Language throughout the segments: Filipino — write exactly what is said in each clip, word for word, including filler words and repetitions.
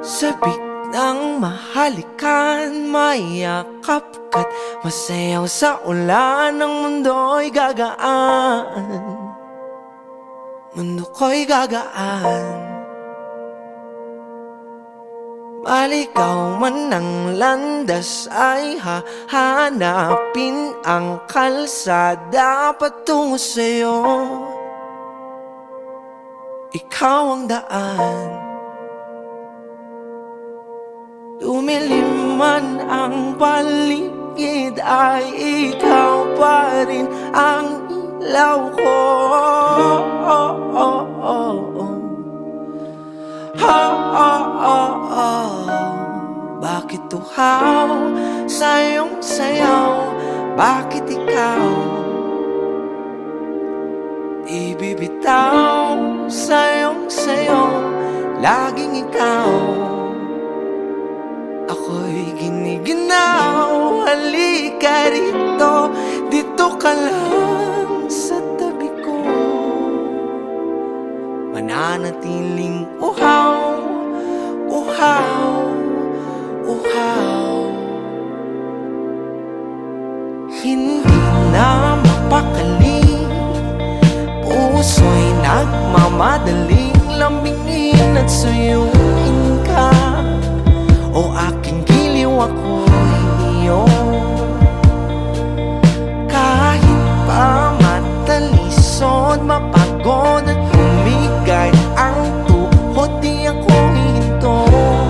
Sabik ng mahalikan, mayakap ka't masayaw sa ulan. Ang mundo'y gagaan, mundo ko'y gagaan. Maligaw man ang landas ay hahanapin ang kalsada patungo sa'yo. Ikaw ang daan. Lumilim man ang paligid ay ikaw pa rin ang ilaw ko. Oh, oh, oh, oh. Oh, oh, oh, oh. Bakit tuhaw sa iyong sayaw? Bakit ikaw ibibitaw sa iyong sayaw? Laging ikaw. Ako'y giniginaw. Halika rito, dito ka lang sa tabi ko. Mananatiling uhaw, uhaw, uhaw. Hindi na mapakali, puso'y nagmamadaling lambingin at suyuin ka. O aking giliw, ako'y iyo. Kahit pa matalisod, mapagod at humigay ang tuhod, di ako hihinto.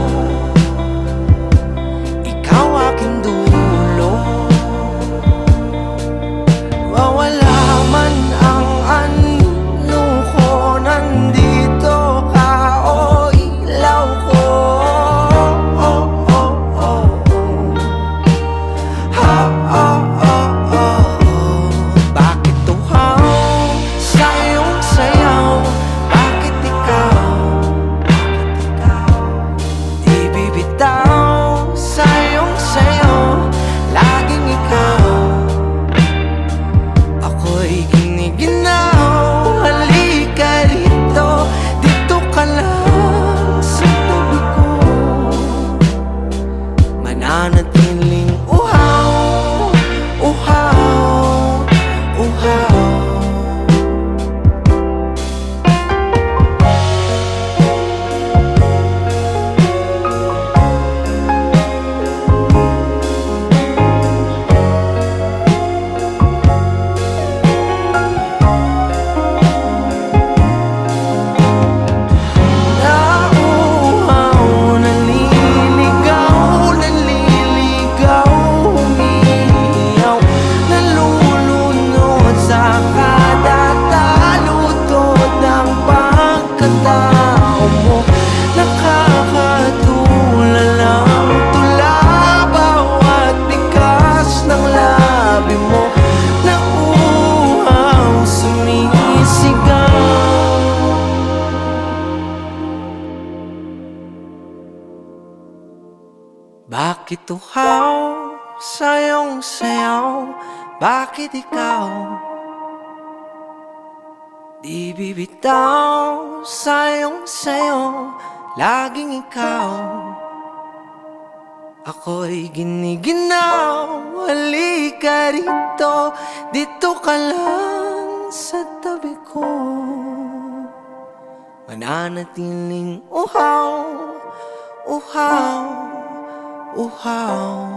Ikaw aking dulo. Wawala man ang ano ko, nandito ka, o ilaw ko. Mananatiling uhaw, uhaw, uhaw. Bakit tuhaw sa iyong sayaw? Bakit ikaw di bibitaw sa iyong sayaw? Laging ikaw. Ako'y giniginaw. Halika rito, dito ka lang sa tabi ko. Mananatiling uhaw, uhaw, uhaw.